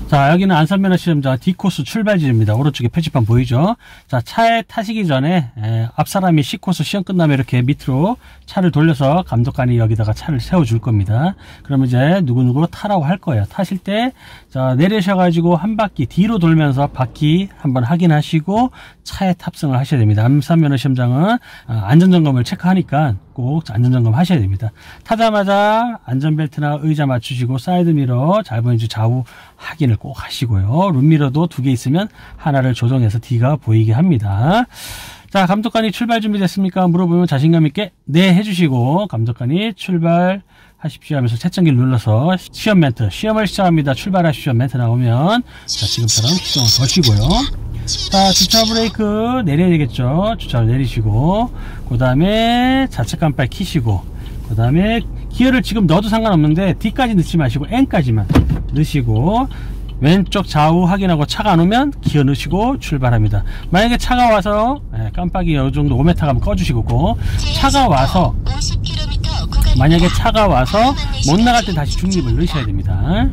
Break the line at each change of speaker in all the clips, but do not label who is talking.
자, 여기는 안산면허 시험장 D코스 출발지입니다. 오른쪽에 표지판 보이죠? 자, 차에 타시기 전에 앞사람이 C코스 시험 끝나면 이렇게 밑으로 차를 돌려서 감독관이 여기다가 차를 세워줄 겁니다. 그러면 이제 누구누구 타라고 할 거예요. 타실 때 자, 내리셔가지고 한 바퀴 뒤로 돌면서 바퀴 한번 확인하시고 차에 탑승을 하셔야 됩니다. 안산면허 시험장은 안전점검을 체크하니까 꼭 안전점검 하셔야 됩니다. 타자마자 안전벨트나 의자 맞추시고 사이드미러 잘 보이는지 좌우 확인을 꼭 하시고요. 룸미러도 2개 있으면 하나를 조정해서 D가 보이게 합니다. 자, 감독관이 출발 준비됐습니까? 물어보면 자신감 있게 네 해주시고 감독관이 출발하십시오 하면서 채점기를 눌러서 시험 멘트, 시험을 시작합니다. 출발하십시오 멘트 나오면 자, 지금처럼 시동을 거시고요. 자, 주차 브레이크 내려야 되겠죠. 주차를 내리시고 그 다음에 좌측 깜빡이 켜시고 그 다음에 기어를 지금 넣어도 상관없는데 D까지 넣지 마시고 N까지만 넣으시고 왼쪽 좌우 확인하고 차가 안 오면 기어 넣으시고 출발합니다. 만약에 차가 와서 깜빡이 이 정도 5m 가면 꺼주시고 차가 와서 만약에 차가 와서 못 나갈 때 다시 중립을 넣으셔야 됩니다.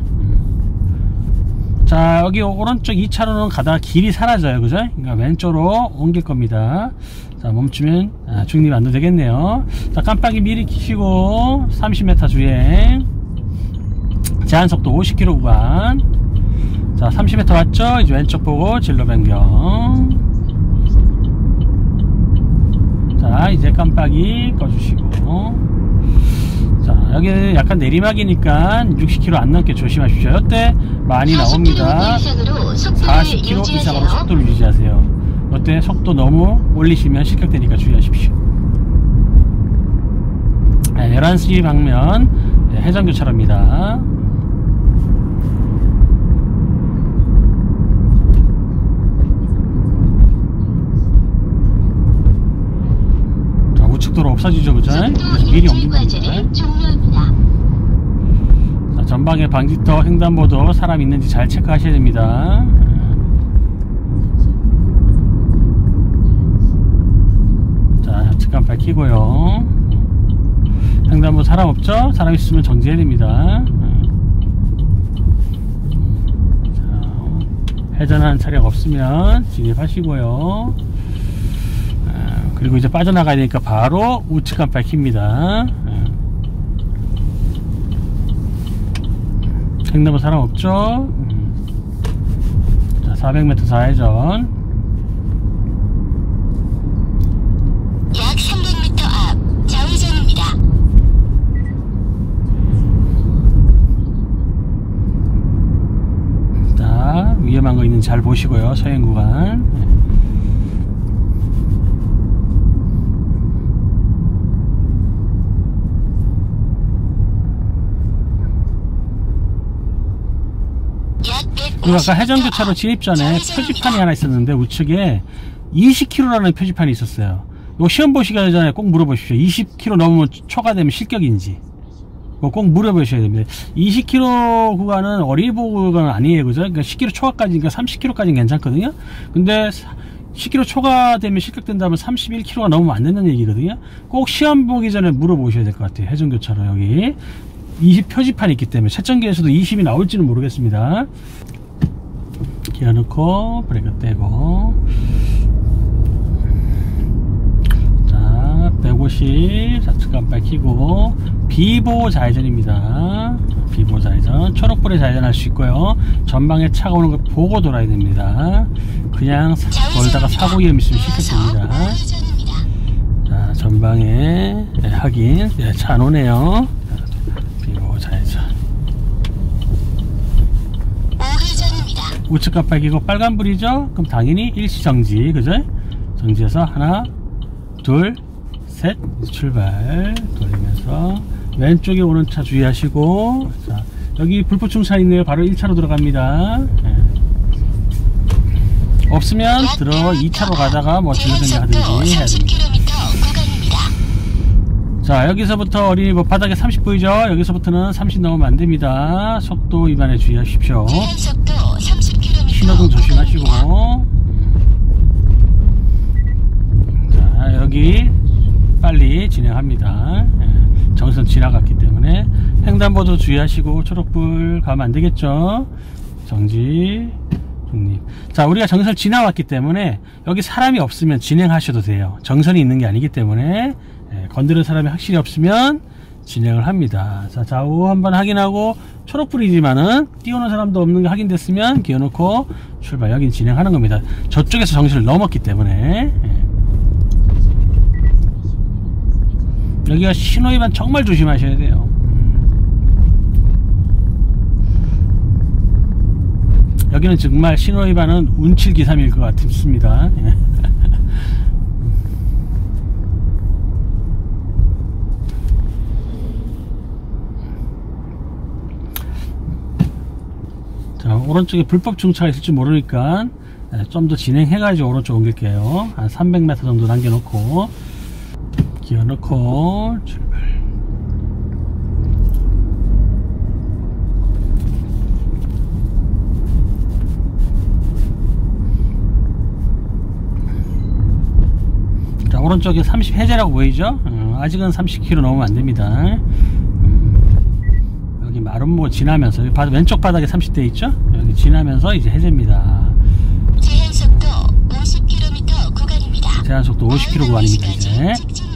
자, 여기 오른쪽 2차로는 가다가 길이 사라져요. 그죠? 그러니까 왼쪽으로 옮길 겁니다. 자, 멈추면 중립 안 넣어도 되겠네요. 자, 깜빡이 미리 켜시고 30m 주행 제한속도 50km 구간. 자, 30m 왔죠? 이제 왼쪽 보고 진로 변경. 자, 이제 깜빡이 꺼주시고. 자, 여기 약간 내리막이니까 60km 안 넘게 조심하십시오. 이때 많이 나옵니다. 40km 이상으로 속도를 유지하세요. 이때 속도 너무 올리시면 실격되니까 주의하십시오. 11시 방면 해전교차로입니다. 우측도로 없어지죠, 그죠? 그래서 미리 옮긴 겁니다. 자, 전방에 방지턱, 횡단보도 사람 있는지 잘 체크하셔야 됩니다. 자, 좌측 깜빡이 켜고요. 횡단보도 사람 없죠? 사람 있으면 정지해야 됩니다. 자, 회전하는 차량 없으면 진입하시고요. 그리고 이제 빠져나가야 되니까 바로 우측 깜빡이 킵니다. 횡단보도 사람 없죠? 자, 400m 좌회전.
약 300m 앞 좌회전입니다.
자, 위험한 거 있는지 잘 보시고요. 서행 구간. 그리고 아까 해전교차로 진입 전에 표지판이 하나 있었는데 우측에 20km라는 표지판이 있었어요. 이거 시험 보시기 전에 꼭 물어보십시오. 20km 넘으면 초과되면 실격인지 꼭 물어보셔야 됩니다. 20km 구간은 어린이보호 구간은 아니에요, 그죠? 그러니까 10km 초과까지니까 30km까지는 괜찮거든요. 근데 10km 초과되면 실격된다면 31km가 넘으면 안 된다는 얘기거든요. 꼭 시험 보기 전에 물어보셔야 될 것 같아요. 해전교차로 여기 20 표지판이 있기 때문에 채점기에서도 20이 나올지는 모르겠습니다. 기어 넣고 브레이크 떼고. 자, 150 좌측 깜빡이 켜고 비보호 좌회전입니다. 비보호 좌회전. 초록불에 좌회전할 수 있고요. 전방에 차가 오는 걸 보고 돌아야 됩니다. 그냥 돌다가 사고 위험 있으면 실격됩니다. 자, 전방에 확인. 차 안 오네요. 비보호 좌회전. 우측 깜빡이고 빨간불이죠? 그럼 당연히 일시정지, 그죠? 정지해서 하나, 둘, 셋, 출발. 돌리면서 왼쪽에 오는 차 주의하시고. 자, 여기 불법 충차 있네요. 바로 1차로 들어갑니다. 없으면 들어 2차로 가다가 뭐 진로변경 하든지 해야 됩니다. 자, 여기서부터 어린이 뭐 바닥에 30 보이죠? 여기서부터는 30 넘으면 안 됩니다. 속도 위반에 주의하십시오. 신호등 조심하시고. 자, 여기 빨리 진행합니다. 정선 지나갔기 때문에 횡단보도 주의하시고 초록불 가면 안 되겠죠. 정지, 중립. 자, 우리가 정선을 지나왔기 때문에 여기 사람이 없으면 진행하셔도 돼요. 정선이 있는 게 아니기 때문에 건드는 사람이 확실히 없으면 진행을 합니다. 자, 좌우 한번 확인하고 초록불이지만은 띄우는 사람도 없는 게 확인됐으면 기어놓고 출발. 여긴 진행하는 겁니다. 저쪽에서 정선을 넘었기 때문에. 여기가 신호위반 정말 조심하셔야 돼요. 여기는 정말 신호위반은 운칠기삼일 것 같습니다. 자, 오른쪽에 불법 중차가 있을지 모르니까 좀 더 진행해가지고 오른쪽 옮길게요. 한 300m 정도 남겨놓고 기어 넣고 출발. 자, 오른쪽에 30 해제라고 보이죠? 아직은 30km 넘으면 안됩니다. 여기 마름모 지나면서 여기 왼쪽 바닥에 30대 있죠? 여기 지나면서 이제 해제입니다.
제한속도 50km 구간입니다.
제한속도 50km 구간입니다. 이제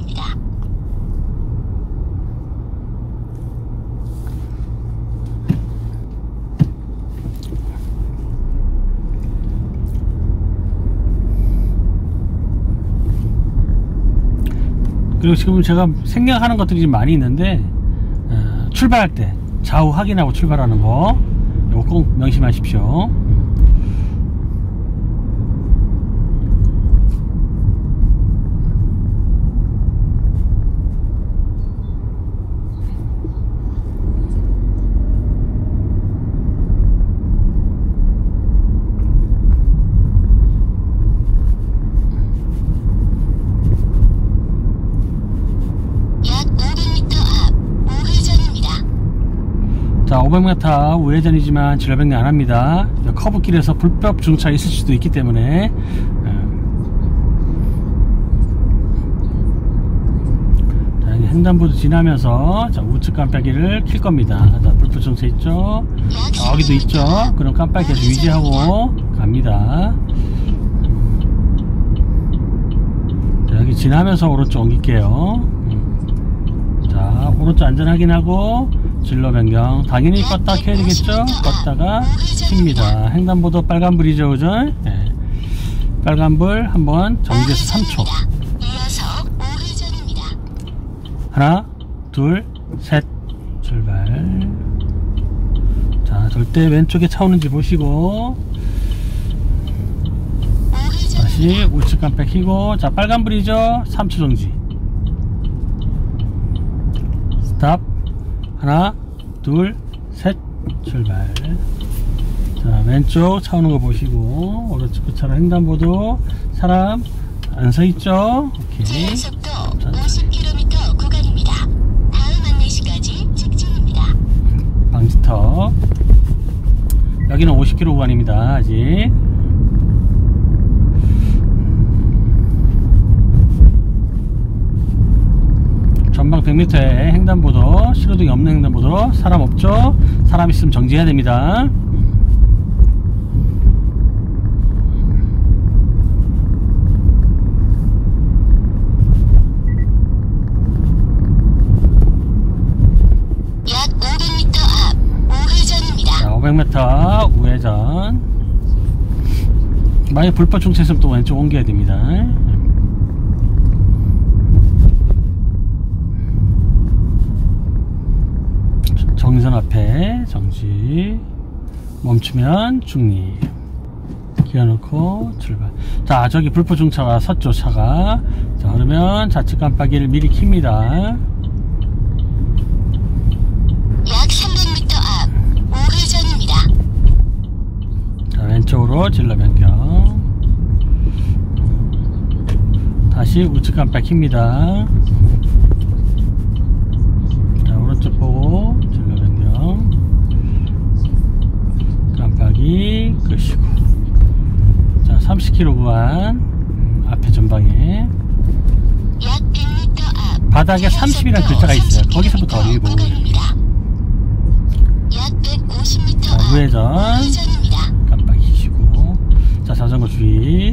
그리고 지금 제가 생각하는 것들이 좀 많이 있는데 출발할 때 좌우 확인하고 출발하는 거 이거 꼭 명심하십시오. 자, 500m 우회전이지만 진로변경 안합니다. 커브길에서 불법 중차 있을 수도 있기 때문에 자, 횡단보도 지나면서 자, 우측 깜빡이를 킬 겁니다. 자, 불법 중차 있죠? 여기도 있죠? 그럼 깜빡이 계속 유지하고 갑니다. 자, 여기 지나면서 오른쪽 옮길게요. 자, 오른쪽 안전 확인하고 진로 변경. 당연히 껐다 켜야 되겠죠? 껐다가 킵니다. 횡단보도 빨간불이죠, 그죠? 네. 빨간불 한번 정지해서 3초. 하나, 둘, 셋. 출발. 자, 절대 왼쪽에 차 오는지 보시고 다시 우측 깜빡 켜고. 자, 빨간불이죠? 3초 정지. 스탑. 하나, 둘, 셋. 출발. 자, 왼쪽 차 오는 거 보시고 오른쪽 차로 횡단보도 사람 안 서 있죠? 오케이.
제한속도 50km 구간입니다. 다음 안내시까지 직진입니다.
방지턱. 여기는 50km 구간입니다. 아직. 전방 100m에 횡단보도, 신호등이 없는 횡단보도, 사람 없죠? 사람 있으면 정지해야 됩니다.
약 500m 앞 우회전입니다.
자, 500m 우회전. 만약 불법 중차 있으면 또 왼쪽 옮겨야 됩니다. 정선 앞에 정지. 멈추면 중립. 기어 넣고 출발. 자, 저기 불법 중차가 섰죠, 차가. 자, 그러면 좌측 깜빡이를 미리 킵니다.
약 300m 앞 우회전입니다.
자, 왼쪽으로 진로 변경. 다시 우측 깜빡 킵니다. 자, 오른쪽 보고 진로 변경. 깜빡이 끄시고. 자, 30km 구간 앞에 전방에
약 100m 앞
바닥에 30이라는 글자가 있어요. 거기서부터 어린이 보고.
약 150m
자, 우회전.
우회전입니다.
자, 자전거 주의.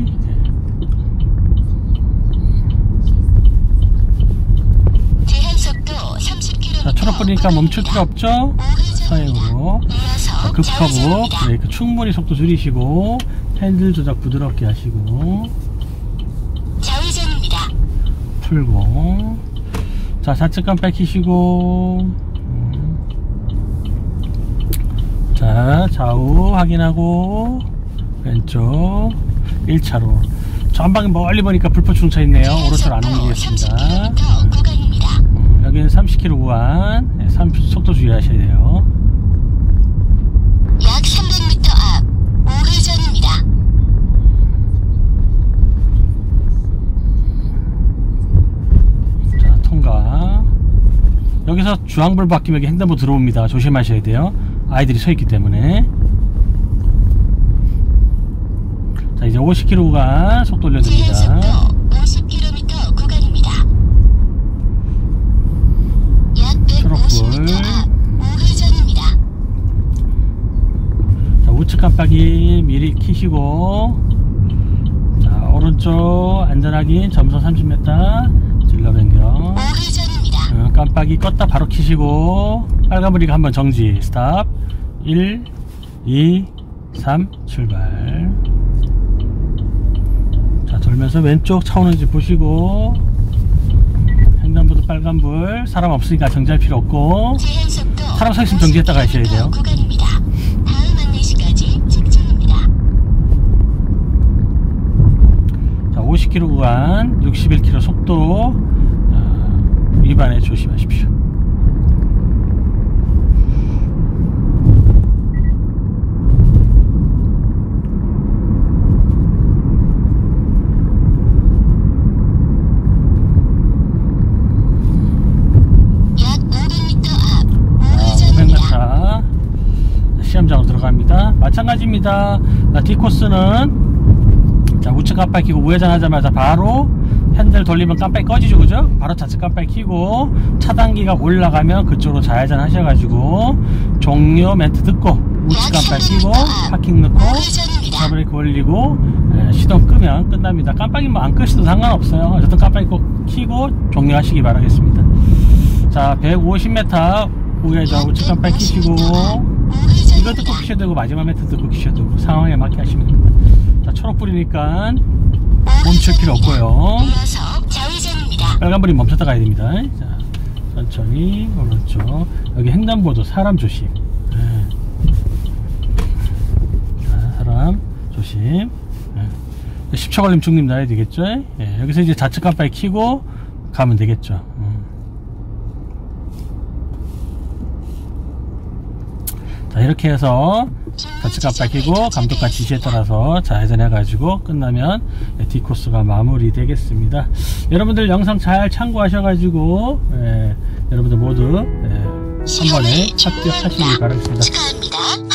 제한속도 30km.
자, 초록 뿌리니까 멈출 필요 없죠? 서행으로. 자, 급커브 브레이크 충분히 속도 줄이시고 핸들 조작 부드럽게 하시고
좌회전입니다.
풀고. 자, 좌측 깜빡 켜시고. 자, 좌우 확인하고 왼쪽 1차로. 전방에 멀리 보니까 불법 중차 있네요. 오른쪽 안 옮기겠습니다.
30km 구간입니다.
여기는 30km 구간. 30 속도 주의하셔야 돼요.
약 300m 앞 우회전입니다.
자, 통과. 여기서 주황불 바뀌면 여기 횡단보 들어옵니다. 조심하셔야 돼요. 아이들이 서 있기 때문에. 자, 이제 50km 구간 속도 올려줍니다.
제한속도 50km 구간입니다. 약 150m 앞 우회전입니다.
자, 우측 깜빡이 미리 켜시고. 자, 오른쪽 안전확인 점선 30m 진로 변경.
우회전입니다.
깜빡이 껐다 바로 켜시고 빨간불이가 한번 정지. 스탑. 1 2 3 출발. 자, 돌면서 왼쪽 차 오는지 보시고. 횡단보도 빨간불. 사람 없으니까 정지할 필요 없고.
제한속도
사람 서 있으면 정지했다 가셔야 돼요.
구간입니다. 다음 안내시까지 직진입니다.
자, 50km 구간 61km 속도 위반에 조심하십시오.
약 500m 앞 우회전입니다.
500m 시험장으로 들어갑니다. 마찬가지입니다. D코스는 자, 우측 깜빡 켜고 우회전 하자마자 바로 핸들 돌리면 깜빡이 꺼지죠, 그죠? 바로 좌측 깜빡이 켜고 차단기가 올라가면 그쪽으로 좌회전 하셔가지고 종료 멘트 듣고 우측 깜빡이 켜고 파킹 넣고 브레이크 올리고 시동 끄면 끝납니다. 깜빡이 뭐 안 끄셔도 상관없어요. 어쨌든 깜빡이 꼭 켜고 종료하시기 바라겠습니다. 자, 150m 우회전 우측 깜빡이 켜시고 이거 듣고 켜셔도 되고 마지막 멘트 듣고 켜셔도 되고 상황에 맞게 하시면 됩니다. 자, 초록 불이니까 멈출 필요 없고요. 빨간불이 멈췄다 가야 됩니다. 자, 천천히 오른쪽. 여기 횡단보도 사람 조심. 자, 사람 조심. 10초 걸리면 중립 놔야 되겠죠. 여기서 이제 좌측 깜빡이 켜고 가면 되겠죠. 자, 이렇게 해서 좌측 깜빡이 켜고 감독관 지시에 따라서 좌회전 해가지고 끝나면 D코스가 마무리 되겠습니다. 여러분들 영상 잘 참고하셔가지고 여러분들 모두 한 번에 합격하시기 바라겠습니다.
축하합니다.